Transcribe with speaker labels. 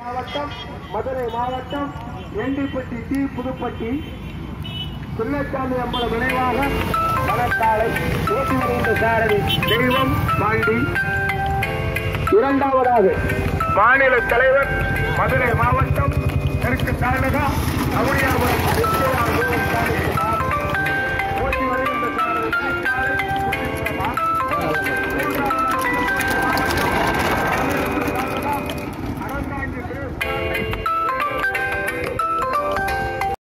Speaker 1: மாவட்டம் மதுரை மாவட்டம் எண்டிப்பட்டி டி புதுப்பட்டி சின்னசாமி அம்பலம் நினைவாக மணக்காலை ஓட்டி வருகின்ற சாரதி தெய்வம் பாண்டி. இரண்டாவதாக மாநில தலைவர் மதுரை மாவட்டம் தெற்கு தாலுகா அவனியாபுரம்